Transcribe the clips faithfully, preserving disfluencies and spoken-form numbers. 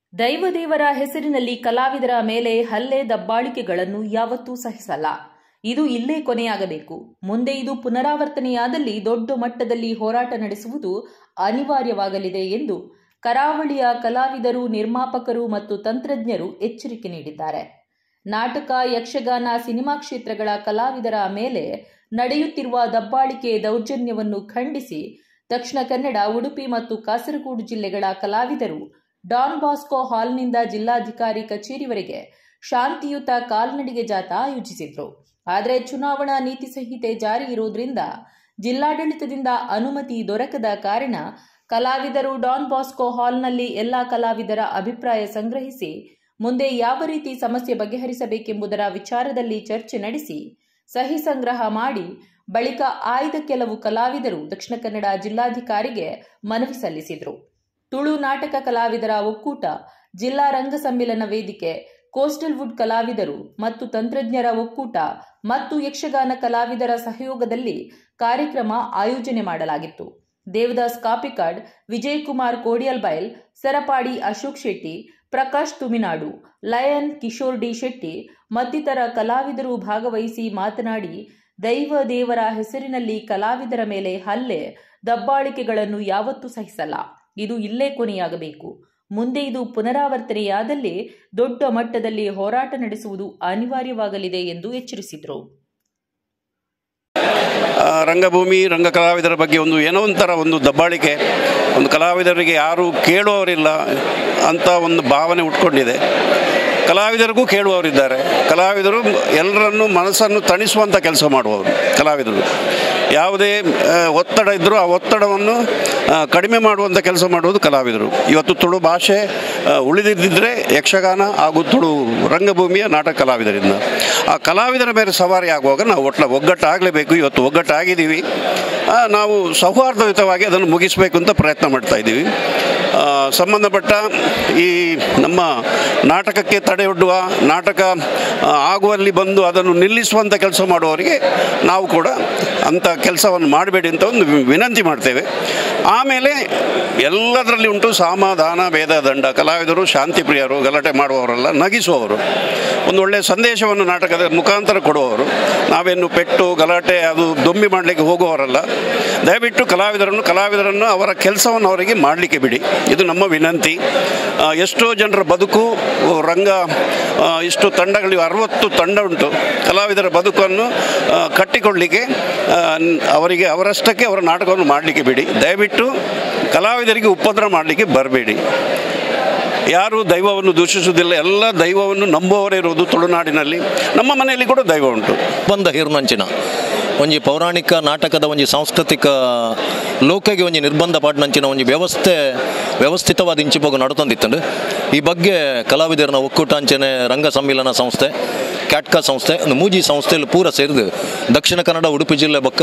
ದೈವದೇವರ ಹೆಸರಿನಲ್ಲಿ ಕಲಾವಿದರ ಮೇಲೆ ಹಲ್ಲೆ ದಬ್ಬಾಳಿಕೆಗಳನ್ನು ಯಾವತ್ತೂ ಸಹಿಸಲ್ಲ. ಇದು ಇಲ್ಲೇ ಕೊನೆಯಾಗಬೇಕು. ಮುಂದೆ ಇದು ಪುನರಾವರ್ತನೆಯಾದಲ್ಲಿ ದೊಡ್ಡ ಮಟ್ಟದಲ್ಲಿ ಹೋರಾಟ ನಡೆಸುವುದು ಅನಿವಾರ್ಯವಾಗಲಿದೆ ಎಂದು ಕರಾವಳಿಯ ಕಲಾವಿದರು, ನಿರ್ಮಾಪಕರು ಮತ್ತು ತಂತ್ರಜ್ಞರು ಎಚ್ಚರಿಕೆ ನೀಡಿದ್ದಾರೆ. ನಾಟಕ, ಯಕ್ಷಗಾನ, ಸಿನಿಮಾ ಕ್ಷೇತ್ರಗಳ ಕಲಾವಿದರ ಮೇಲೆ ನಡೆಯುತ್ತಿರುವ ದಬ್ಬಾಳಿಕೆ, ದೌರ್ಜನ್ಯವನ್ನು ಖಂಡಿಸಿ ದಕ್ಷಿಣ ಕನ್ನಡ, ಉಡುಪಿ ಮತ್ತು ಕಾಸರಗೋಡು ಜಿಲ್ಲೆಗಳ ಕಲಾವಿದರು ಡಾನ್ ಬಾಸ್ಕೋ ಹಾಲ್ನಿಂದ ಜಿಲ್ಲಾಧಿಕಾರಿ ಕಚೇರಿವರೆಗೆ ಶಾಂತಿಯುತ ಕಾಲ್ನಡಿಗೆ ಜಾಥಾ ಆಯೋಜಿಸಿದ್ರು. ಆದರೆ ಚುನಾವಣಾ ನೀತಿ ಸಂಹಿತೆ ಜಾರಿ ಇರೋದ್ರಿಂದ ಜಿಲ್ಲಾಡಳಿತದಿಂದ ಅನುಮತಿ ದೊರಕದ ಕಾರಣ ಕಲಾವಿದರು ಡಾನ್ ಬಾಸ್ಕೋ ಹಾಲ್ನಲ್ಲಿ ಎಲ್ಲಾ ಕಲಾವಿದರ ಅಭಿಪ್ರಾಯ ಸಂಗ್ರಹಿಸಿ ಮುಂದೆ ಯಾವ ರೀತಿ ಸಮಸ್ಯೆ ಬಗೆಹರಿಸಬೇಕೆಂಬುದರ ವಿಚಾರದಲ್ಲಿ ಚರ್ಚೆ ನಡೆಸಿ ಸಹಿ ಸಂಗ್ರಹ ಮಾಡಿ ಬಳಿಕ ಆಯ್ದ ಕೆಲವು ಕಲಾವಿದರು ದಕ್ಷಿಣ ಕನ್ನಡ ಜಿಲ್ಲಾಧಿಕಾರಿಗೆ ಮನವಿ ಸಲ್ಲಿಸಿದರು. ತುಳು ನಾಟಕ ಕಲಾವಿದರ ಒಕ್ಕೂಟ, ಜಿಲ್ಲಾ ರಂಗ ಸಮ್ಮಿಲನ ವೇದಿಕೆ, ಕೋಸ್ಟಲ್ ವುಡ್ ಕಲಾವಿದರು ಮತ್ತು ತಂತ್ರಜ್ಞರ ಒಕ್ಕೂಟ ಮತ್ತು ಯಕ್ಷಗಾನ ಕಲಾವಿದರ ಸಹಯೋಗದಲ್ಲಿ ಕಾರ್ಯಕ್ರಮ ಆಯೋಜನೆ ಮಾಡಲಾಗಿತ್ತು. ದೇವದಾಸ್ ಕಾಪಿಕಾಡ್, ವಿಜಯಕುಮಾರ್ ಕೋಡಿಯಲ್ಬೈಲ್, ಸರಪಾಡಿ ಅಶೋಕ್ ಶೆಟ್ಟಿ, ಪ್ರಕಾಶ್ ತುಮಿನಾಡು, ಲಯನ್ ಕಿಶೋರ್ ಡಿ ಶೆಟ್ಟಿ ಮತ್ತಿತರ ಕಲಾವಿದರು ಭಾಗವಹಿಸಿ ಮಾತನಾಡಿ, ದೈವ ದೇವರ ಹೆಸರಿನಲ್ಲಿ ಕಲಾವಿದರ ಮೇಲೆ ಹಲ್ಲೆ, ದಬ್ಬಾಳಿಕೆಗಳನ್ನು ಯಾವತ್ತೂ ಸಹಿಸಲ್ಲ. ಇದು ಇಲ್ಲೇ ಕೊನೆಯಾಗಬೇಕು. ಮುಂದೆ ಇದು ಪುನರಾವರ್ತನೆಯಾದಲ್ಲಿ ದೊಡ್ಡ ಮಟ್ಟದಲ್ಲಿ ಹೋರಾಟ ನಡೆಸುವುದು ಅನಿವಾರ್ಯವಾಗಲಿದೆ ಎಂದು ಎಚ್ಚರಿಸಿದರು. ರಂಗಭೂಮಿ, ರಂಗ ಕಲಾವಿದರ ಬಗ್ಗೆ ಒಂದು ಏನೋ ಒಂಥರ ಒಂದು ದಬ್ಬಾಳಿಕೆ, ಒಂದು ಕಲಾವಿದರಿಗೆ ಯಾರು ಕೇಳುವವರಿಲ್ಲ ಅಂತ ಒಂದು ಭಾವನೆ ಉಟ್ಕೊಂಡಿದೆ. ಕಲಾವಿದರಿಗೂ ಕೇಳುವವರಿದ್ದಾರೆ. ಕಲಾವಿದರು ಎಲ್ಲರನ್ನು ಮನಸ್ಸನ್ನು ತಣಿಸುವಂಥ ಕೆಲಸ ಮಾಡುವವರು ಕಲಾವಿದರು. ಯಾವುದೇ ಒತ್ತಡ ಇದ್ದರೂ ಆ ಒತ್ತಡವನ್ನು ಕಡಿಮೆ ಮಾಡುವಂಥ ಕೆಲಸ ಮಾಡುವುದು ಕಲಾವಿದರು. ಇವತ್ತು ತುಳು ಭಾಷೆ ಉಳಿದಿದ್ದರೆ ಯಕ್ಷಗಾನ ಹಾಗೂ ತುಳು ರಂಗಭೂಮಿಯ ನಾಟಕ ಕಲಾವಿದರಿಂದ ಆ ಕಲಾವಿದರ ಮೇಲೆ ಸವಾರಿ ಆಗುವಾಗ ನಾವು ಒಟ್ಟ ಒಗ್ಗಟ್ಟಾಗಲೇಬೇಕು. ಇವತ್ತು ಒಗ್ಗಟ್ಟಾಗಿದ್ದೀವಿ. ನಾವು ಸೌಹಾರ್ದಯುತವಾಗಿ ಅದನ್ನು ಮುಗಿಸಬೇಕು ಅಂತ ಪ್ರಯತ್ನ ಮಾಡ್ತಾ ಇದ್ದೀವಿ. ಸಂಬಂಧಪಟ್ಟ ಈ ನಮ್ಮ ನಾಟಕಕ್ಕೆ ತಡೆಯೊಡ್ಡುವ, ನಾಟಕ ಆಗುವಲ್ಲಿ ಬಂದು ಅದನ್ನು ನಿಲ್ಲಿಸುವಂಥ ಕೆಲಸ ಮಾಡುವವರಿಗೆ ನಾವು ಕೂಡ ಅಂಥ ಕೆಲಸವನ್ನು ಮಾಡಬೇಡಿ ಅಂತ ಒಂದು ವಿನಂತಿ ಮಾಡ್ತೇವೆ. ಆಮೇಲೆ ಎಲ್ಲದರಲ್ಲಿ ಉಂಟು ಸಮಾಧಾನ, ಭೇದ, ದಂಡ. ಕಲಾವಿದರು ಶಾಂತಿ ಪ್ರಿಯರು, ಗಲಾಟೆ ಮಾಡುವವರಲ್ಲ, ನಗಿಸುವವರು, ಒಂದು ಒಳ್ಳೆಯ ಸಂದೇಶವನ್ನು ನಾಟಕದ ಮುಖಾಂತರ ಕೊಡುವವರು. ನಾವೇನು ಪೆಟ್ಟು, ಗಲಾಟೆ, ಅದು ದೊಂಬಿ ಮಾಡಲಿಕ್ಕೆ ಹೋಗುವವರಲ್ಲ. ದಯವಿಟ್ಟು ಕಲಾವಿದರನ್ನು ಕಲಾವಿದರನ್ನು ಅವರ ಕೆಲಸವನ್ನು ಅವರಿಗೆ ಮಾಡಲಿಕ್ಕೆ ಬಿಡಿ. ಇದು ನಮ್ಮ ವಿನಂತಿ. ಎಷ್ಟೋ ಜನರ ಬದುಕು ರಂಗ, ಇಷ್ಟು ತಂಡಗಳು, ಅರವತ್ತು ತಂಡ ಉಂಟು. ಕಲಾವಿದರ ಬದುಕನ್ನು ಕಟ್ಟಿಕೊಳ್ಳಲಿಕ್ಕೆ ಅವರಿಗೆ ಅವರಷ್ಟಕ್ಕೆ ಅವರ ನಾಟಕವನ್ನು ಮಾಡಲಿಕ್ಕೆ ಬಿಡಿ. ದಯವಿಟ್ಟು ಕಲಾವಿದರಿಗೆ ಉಪದ್ರ ಮಾಡಲಿಕ್ಕೆ ಬರಬೇಡಿ. ಯಾರು ದೈವವನ್ನು ದೂಷಿಸುವುದಿಲ್ಲ, ಎಲ್ಲ ದೈವವನ್ನು ನಂಬುವವರೇ ಇರುವುದು ತುಳುನಾಡಿನಲ್ಲಿ. ನಮ್ಮ ಮನೆಯಲ್ಲಿ ಕೂಡ ದೈವ ಉಂಟು. ಬಂದ ಹಿರುನಂಚಿನ ಒಂಜಿ ಪೌರಾಣಿಕ ನಾಟಕದ ಒಂಜಿ ಸಾಂಸ್ಕೃತಿಕ ಲೋಕಗೆ ಒಂಜಿ ನಿರ್ಬಂಧ ಪಾಡ್ನಂಚಿನ ಒಂಜಿ ವ್ಯವಸ್ಥೆ ವ್ಯವಸ್ಥಿತವಾದ ಇಂಚಿಪೋಗು ನಡತಂದಿತ್ತಂಡು. ಈ ಬಗ್ಗೆ ಕಲಾವಿದರನ ಒಕ್ಕೂಟ ಅಂಚನೆ ರಂಗ ಸಮ್ಮಿಲನ ಸಂಸ್ಥೆ, ಕ್ಯಾಟ್ಕಾ ಸಂಸ್ಥೆ, ಒಂದು ಮೂಜಿ ಸಂಸ್ಥೆಯಲ್ಲಿ ಪೂರ ಸೇರಿದು ದಕ್ಷಿಣ ಕನ್ನಡ, ಉಡುಪಿ ಜಿಲ್ಲೆ ಬೊಕ್ಕ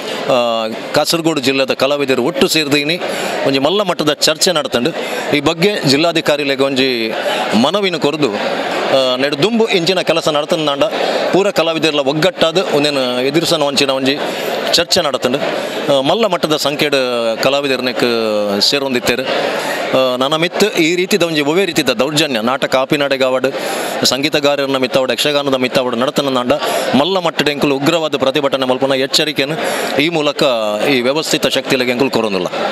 ಕಾಸರಗೋಡು ಜಿಲ್ಲೆದ ಕಲಾವಿದರು ಒಟ್ಟು ಸೇರಿದೀನಿ ಒಂಜಿ ಮಲ್ಲ ಮಟ್ಟದ ಚರ್ಚೆ ನಡ್ತಂಡು. ಈ ಬಗ್ಗೆ ಜಿಲ್ಲಾಧಿಕಾರಿಲೆಗೆ ಒಂಜಿ ಮನವಿನ ಕೊರದು ನೆಡು ದುಂಬು ಇಂಚಿನ ಕೆಲಸ ನಡತಂದಾಂಡ ಪೂರ ಕಲಾವಿದರೆಲ್ಲ ಒಗ್ಗಟ್ಟಾದ ಒಂದೇನು ಎದುರಿಸನ ಒಂಚಿನ ಒಂಜಿ ಚರ್ಚೆ ನಡತಂಡು. ಮಲ್ಲ ಮಟ್ಟದ ಸಂಖ್ಯೆಡ್ ಕಲಾವಿದರನಕ್ಕೆ ಸೇರೊಂದಿತ್ತೇರು. ನನ್ನ ಮಿತ್ ಈ ರೀತಿದ ಒಂಜಿ ಒವೇ ರೀತಿದ ದೌರ್ಜನ್ಯ ನಾಟಕ ಆಪಿನಾಡೆಗಾವಡ್, ಸಂಗೀತಗಾರರನ್ನ ಮಿತ್ತಾವಡ್, ಯಕ್ಷಗಾನದ ಮಿತ್ತಾವಡ್ ನಡತನಂದಾಂಡ ಮಲ್ಲ ಮಟ್ಟದ ಎಂಕುಲು ಉಗ್ರವಾದ ಪ್ರತಿಭಟನೆ ಮಲ್ಪನ ಎಚ್ಚರಿಕೆಯನ್ನು ಈ ಮೂಲಕ ಈ ವ್ಯವಸ್ಥಿತ ಶಕ್ತಿಲೆಗೆ ಎಂಕುಲು ಕೊರೋದಿಲ್ಲ.